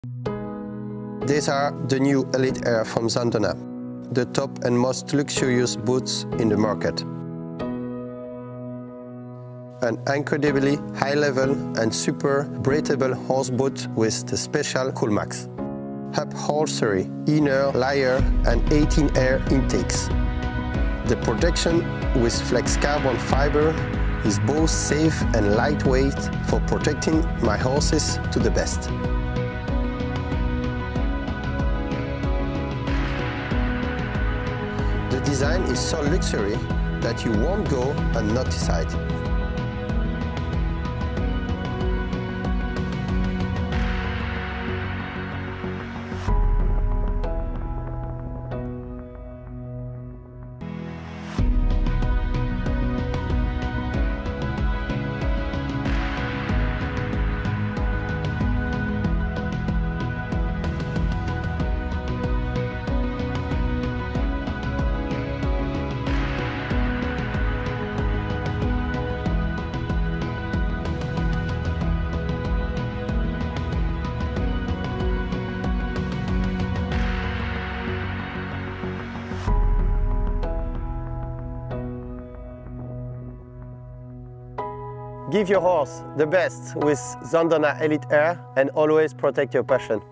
These are the new Elite Air from Zandonà, the top and most luxurious boots in the market. An incredibly high-level and super breathable horse boot with the special Coolmax. Upholstery, inner layer and 18 air intakes. The protection with flex carbon fiber is both safe and lightweight for protecting my horses to the best. The design is so luxury that you won't go unnoticed. Give your horse the best with Zandonà Elite Air and always protect your passion.